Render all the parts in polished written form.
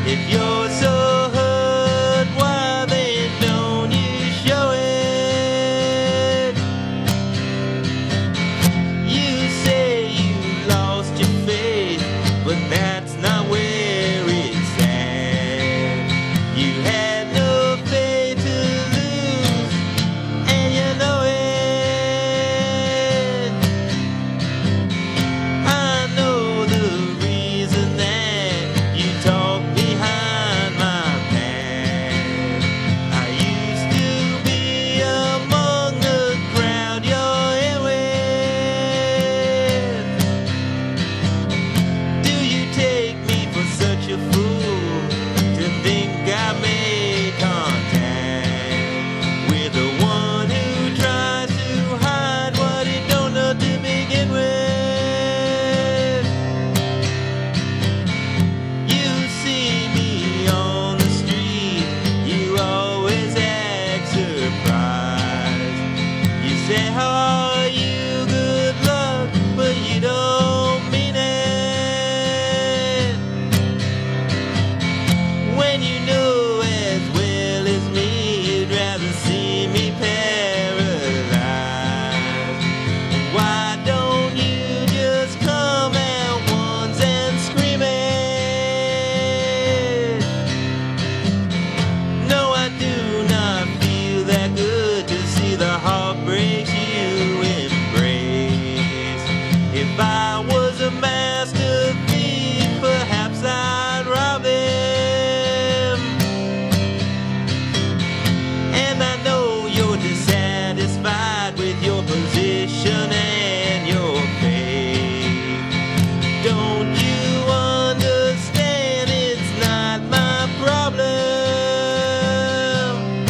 If you're so hurt, why then don't you show it? You say you lost your faith, but that's not where it's at. You had no faith to lose, and you know it. I know the reason that you talk behind my back. I used to be among the crowd you're in with. Do you take me for such a fool to think I made contact with the one who tries to hide what he don't know to begin with? You see me on the street, you always act surprised. You say, how are you, good luck, but you don't mean it. When you know as well as me, you'd rather see me paralyzed. Why don't you just come at once and scream it? No, I do not feel that good to see the heartbreaks you embrace. If I was a master thief, perhaps I'd rob him. And I know you're dissatisfied with your position and your faith. Don't you understand it's not my problem?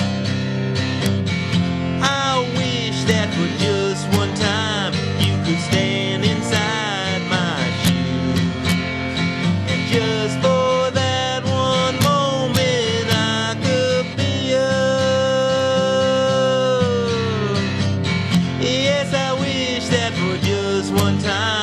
I wish that for just one time you could stand inside my shoes. And just for that one moment I could be you. Yes, I wish that for just one time